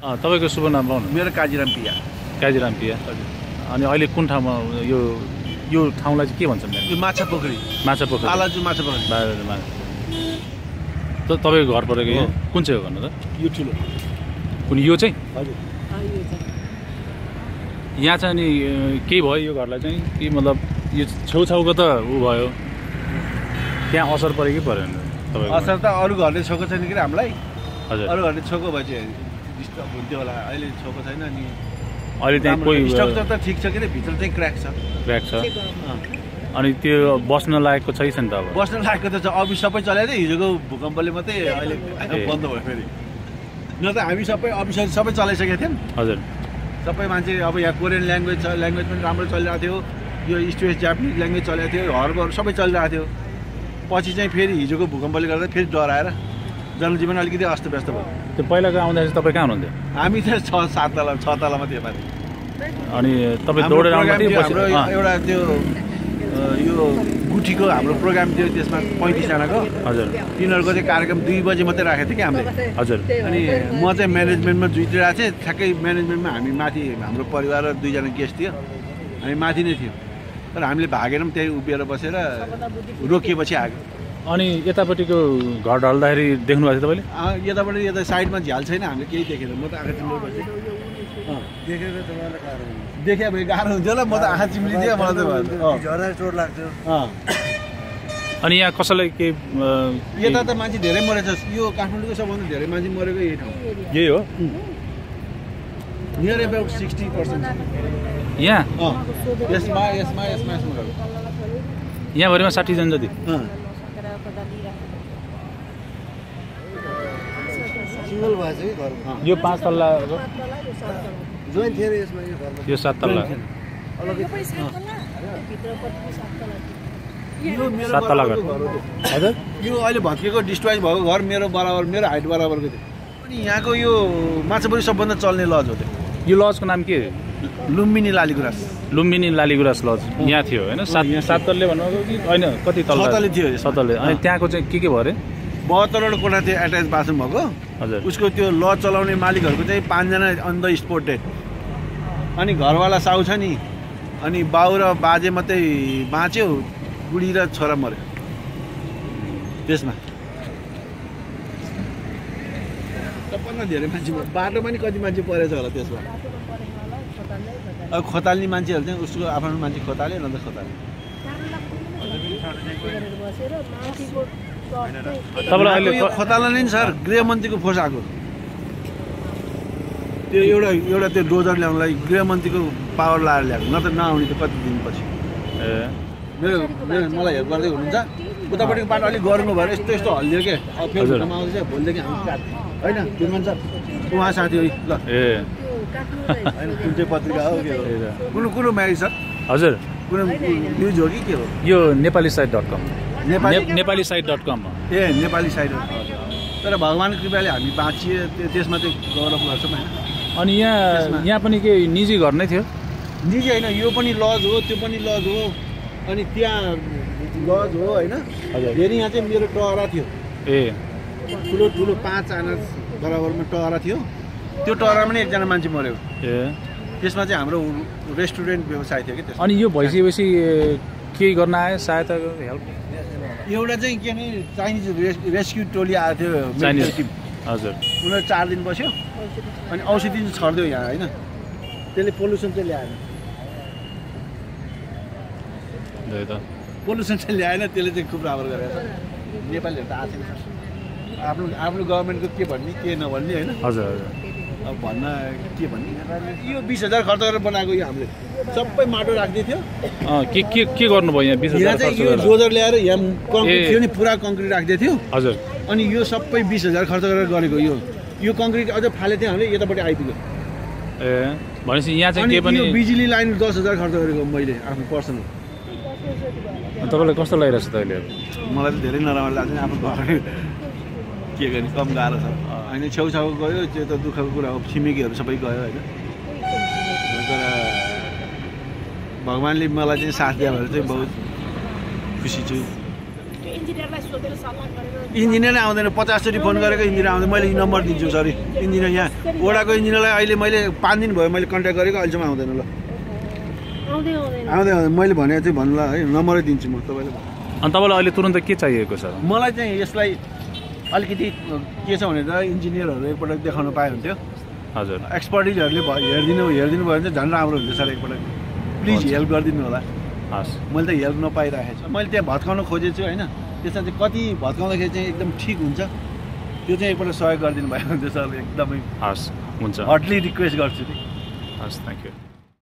तपाईको शुभ नाम भन्नु। मेरो काजीराम पिया। काजीराम पिया। अनि अहिले कुन ठाउँमा यो ठाउँलाई चाहिँ के भन्छन्? यो माछापोखरी। माछापोखरी। बालाजु माछापोखरी। तपाईको घर परेको यो कुन चाहिँ हो भन्नु त? यो ठुलो। कुन यो चाहिँ? हजुर। यहाँ चाहिँ नि के भयो यो घरलाई चाहिँ कि मतलब यो छेउछाउको त उ भयो त्यहाँ असर पऱ्यो कि परेन तपाईको? असर त अरू घरले छोएको छैन कि हामीलाई। हजुर। अरू घरले छोएको भए चाहिँ डिस्टर्ब हुन्थ्यो होला। अहिले छोएको छैन अनि अहिले त्यहाँ कोही स्ट्रक्चर त ठिक छ कि भित्र चाहिँ क्र्याक छ। क्र्याक छ। अनि त्यो बस्न लायकको छैन त अब? बस्न लायकको त अफिस सबै चलाएको थियो। हिजोको भूकम्पले मात्रै अहिले बन्द भयो फेरि। न त हामी सबै अफिसहरू सबै चलाइसकेका थियौँ। हजुर। सबै मान्छे अब यहाँ कोरियन ल्याङ्ग्वेज पनि राम्रो चलिरहेको थियो। यो स्पेस जापानिज ल्याङ्ग्वेज चलेको थियो। हर्बर सबै चलिरहेको थियो। पछि चाहिँ फेरि हिजोको भूकम्पले गर्दा फेरि डराएर जनजीवन अलिकति अस्तव्यस्त भयो। त्यो पहिलाको आउँदा चाहिँ तपाईँ कहाँ हुनुहुन्थ्यो? हामी त 6 तलामा थियो माथि। अनि तपाईँ दौडेर आउँदाखेरि हाम्रो एउटा त्यो यो गुठीको हाम्रो प्रोग्राम थियो। त्यसमा 35 जनाको। हजुर। तिनीहरूको चाहिँ कार्यक्रम 2 बजे मात्रै राखेको थियो कि हामीले। हजुर। अनि म चाहिँ म्यानेजमेन्टमा जुटिरहेको थिएँ। ठ्याक्कै म्यानेजमेन्टमा हामी माथि हाम्रो परिवार र 2 जना गेस्ट थियो। हामी माथि नै थियौँ। तर हामीले भागेर पनि त्यही उभिएर बसेर रोकिएपछि आयो। अनि यतापट्टिको घर ढल्दाखेरि देख्नु भएको थियो तपाईँले? यतापट्टि यता साइडमा झ्याल छैन। हामीले केही देखेन। म त आँखा चिम्लेर बसेँ। देखेर तपाईँलाई गाह्रो हुन्छ। देखिया भए गाह्रो हुन्थ्यो होला। म त आँखा चिम्लिदिएँ। मलाई त झर्दा चोट लाग्थ्यो। अनि यहाँ कसैलाई के यता त मान्छे धेरै मरेछ। यो काठमाडौँको सबभन्दा धेरै मान्छे मरेको यही ठाउँ। यही हो? Near about 60%। यहाँ? यसमा यहाँभरिमा 60 जन जति? सिङ्गल भएछ कि घर। यो 5 तल्ला जोइन थियो यसमा यो घरमा। यो 7 तल्ला। यो मेरो 7 तल्ला घर। हजुर। यो अहिले भत्किएको डिस्ट्रोय भएको घर मेरो बराबर, मेरो हाइट बराबरको थियो। अनि यहाँको यो माछापोखरी सबभन्दा चल्ने लज हो त्यो। यो लजको नाम के? लुम्बिनी लालीगुराँस। लुम्बिनी लालीगुराँस लज यहाँ थियो होइन? 7 तल्ले भन्नुभएको कि होइन? कति तल्ला? 6 तल्ले थियो। 6 तल्ले। अनि त्यहाँको चाहिँ के भयो अरे? 72वटा कोठा थियो एट्याच बाथरुम भएको। हजुर। उसको त्यो लज चलाउने मालिकहरूको चाहिँ 5 जना अन द स्पोट डेड। अनि घरवाला साउ छ नि। अनि बाउ र बाजे मात्रै बाँच्यो। बुढी र छोरा मऱ्यो त्यसमा। सबभन्दा धेरै मान्छे बाटोमा नि कति मान्छे परेछ होला त्यसमा। अब खोताल्ने मान्छेहरू चाहिँ उसको आफ्नो मान्छे खोताल्यो न त खोताल्यो। तपाईँलाई अहिले खोताल्न नै सर गृहमन्त्रीको फोर्स आएको। त्यो एउटा त्यो डोजर ल्याउनलाई गृहमन्त्रीको पावर लाएर ल्याएको। न त नआउने त कति दिनपछि। मलाई हेल्प गर्दै हुनुहुन्छ। उतापट्टिको बाटो अलिक गर्नु भएर यस्तो हल्लियो के। अब फेरि भुकम्प आउँदैछ। भोलिदेखि हामी काट्थ्यौँ होइन दिनमा सर। उहाँ साथी हो ल। होइन कुन चाहिँ पत्रिका हो के हो? कुन म्यारी सर? हजुर। कुन न्युज हो कि के हो? यो नेपालीसाइट.com। नेपालीसाइट.com हो। नेपाली साइट हो। तर भगवान्को कृपाले हामी बाँचिए। त्यसमा चाहिँ गौरव गर्छौँ होइन। अनि यहाँ पनि के निजी घर नै थियो? निजी होइन। यो पनि लज हो। त्यो पनि लज हो। अनि त्यहाँ लज हो होइन। फेरि यहाँ चाहिँ मेरो टहरा थियो। ठुलो 5 आना बराबरमा टहरा थियो। त्यो टहरामा पनि 1 जना मान्छे मऱ्यो। त्यसमा चाहिँ हाम्रो रेस्टुरेन्ट व्यवसाय थियो कि। अनि यो भइसकेपछि के गर्न आयो? सहायता हेल्प? एउटा चाहिँ के भने चाइनिज रेस्क्यु टोली आएको थियो। Medical team. हजुर। उनीहरू 4 दिन बस्यो। अनि औषधि चाहिँ छर्दियो यहाँ होइन। त्यसले पोल्युसन चाहिँ ल्याएन। पोल्युसन चाहिँ ल्याएन। त्यसले चाहिँ खुब राम्रो गरेको छ। नेपालीहरू त आएको छैन। आफ्नो गभर्मेन्टको के भन्ने के नभन्ने होइन। हजुर हजुर। अब भन्न के भन्ने। यो 20,000 खर्च गरेर बनाएको यो हामीले सबै माटो राख्दै थियो। के गर्नुभयो यहाँ? 20,000 खर्च गरेर डोजर ल्याएर यहाँ कङ्क्रिट थियो नि पुरा कङ्क्रिट राख्दै थियो। हजुर। अनि यो सबै 20,000 खर्च गरेर गरेको यो कङ्क्रिट अझ फाले थियो हामीले यतापट्टि आइपुग्यो। भनेपछि यहाँ चाहिँ के पनि बिजुली लाइन 10,000 खर्च गरेको मैले आफ्नो पर्सनल। तपाईँलाई कस्तो लागिरहेछ त अहिले? मलाई त धेरै नराम्रो लाग्छ। आफ्नो घर के गर्ने कम गाह्रो छ होइन। छेउछाउ गयो त्यो त दुःखको कुरा हो। छिमेकीहरू सबै गयो होइन। तर भगवान्ले मलाई चाहिँ साथ दियो भने चाहिँ बहुत खुसी छु। इन्जिनियर आउँदैन 50 चोटि फोन गरेको इन्जिनियर आउँदैन मैले नम्बर दिन्छु सरी इन्जिनियर यहाँ ओडाको इन्जिनियरलाई अहिले मैले 5 दिन भयो मैले कन्ट्याक्ट गरेको अहिलेसम्म आउँदैन ल आउँदैन मैले भने चाहिँ भन्नु ल है नम्बरै दिन्छु म तपाईँलाई अनि तपाईँलाई अहिले तुरन्त के चाहिएको छ मलाई चाहिँ यसलाई अलिकति के छ भने त इन्जिनियरहरू एकपल्ट देखाउन पाए हुन्थ्यो हजुर एक्सपर्टिजहरूले हेरिदिनु भयो भने चाहिँ झन् राम्रो हुन्छ सर एकपल्ट प्लिज हेल्प गरिदिनु होला हस् मैले त हेल्प नपाइरहेको छु मैले त्यहाँ भत्काउन खोजेको छु होइन त्यसमा चाहिँ कति भत्काउँदाखेरि चाहिँ एकदम ठिक हुन्छ त्यो चाहिँ एकपल्ट सहयोग गरिदिनु भयो भने चाहिँ सर एकदमै हस् हुन्छ हटली रिक्वेस्ट गर्छु हस् थ्याङ्क यू